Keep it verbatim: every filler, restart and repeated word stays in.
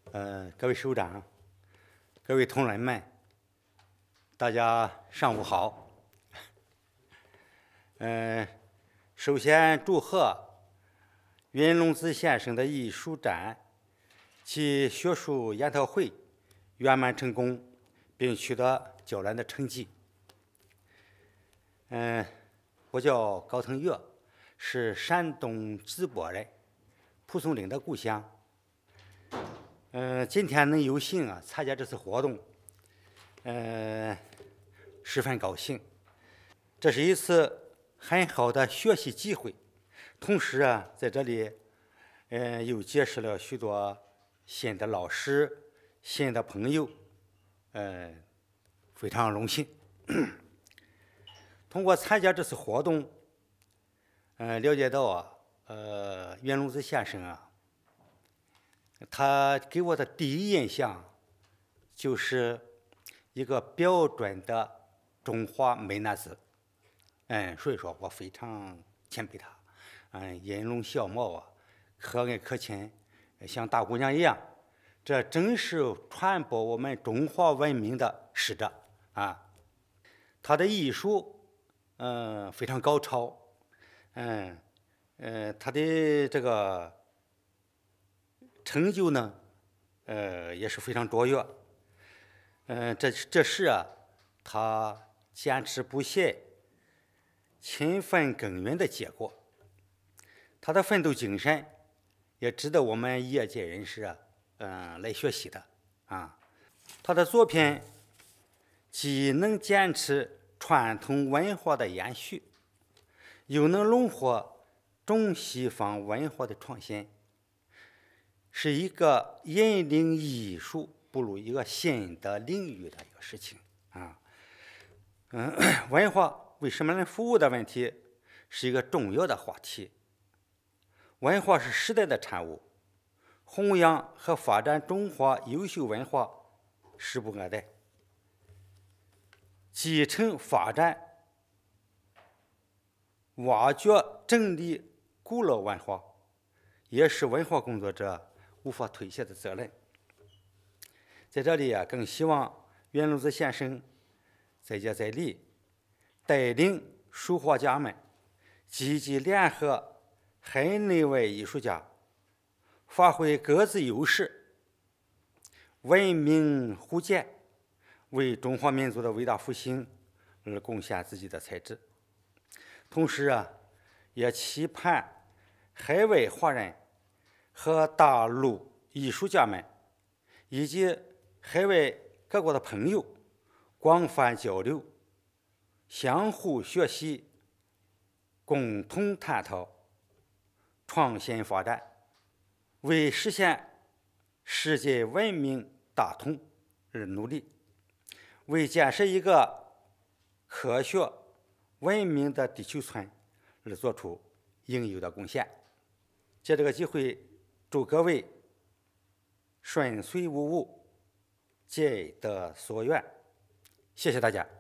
呃，各位首长，各位同仁们，大家上午好。嗯、呃，首先祝贺云龙子先生的艺术展及学术研讨会圆满成功，并取得骄人的成绩。嗯、呃，我叫高腾岳，是山东淄博人，蒲松龄的故乡。嗯、呃，今天能有幸啊参加这次活动，呃，十分高兴。这是一次很好的学习机会，同时啊，在这里，呃，又结识了许多新的老师、新的朋友，呃，非常荣幸。通过参加这次活动，呃，了解到啊，呃，云龙子先生啊。他给我的第一印象就是一个标准的中华美男子，嗯，所以说我非常钦佩他，嗯，音容笑貌啊，和蔼可亲，像大姑娘一样，这正是传播我们中华文明的使者啊。他的艺术，嗯，非常高超，嗯，呃，他的这个。成就呢，呃，也是非常卓越。嗯、呃，这这是啊，他坚持不懈、勤奋耕耘的结果。他的奋斗精神也值得我们业界人士啊，嗯、呃，来学习的啊。他的作品既能坚持传统文化的延续，又能融合中西方文化的创新。是一个引领艺术步入一个新的领域的一个事情啊。嗯，文化为什么能服务的问题是一个重要的话题。文化是时代的产物，弘扬和发展中华优秀文化势不可待。继承发展、挖掘整理古老文化，也是文化工作者无法推卸的责任。在这里啊，更希望云龙子先生在接再厉，带领书画家们积极联合海内外艺术家，发挥各自优势，文明互鉴，为中华民族的伟大复兴而贡献自己的才智。同时啊，也期盼海外华人和大陆艺术家们以及海外各国的朋友广泛交流，相互学习，共同探讨，创新发展，为实现世界文明大同而努力，为建设一个科学文明的地球村而做出应有的贡献。借这个机会，祝各位顺遂无误，皆得所愿。谢谢大家。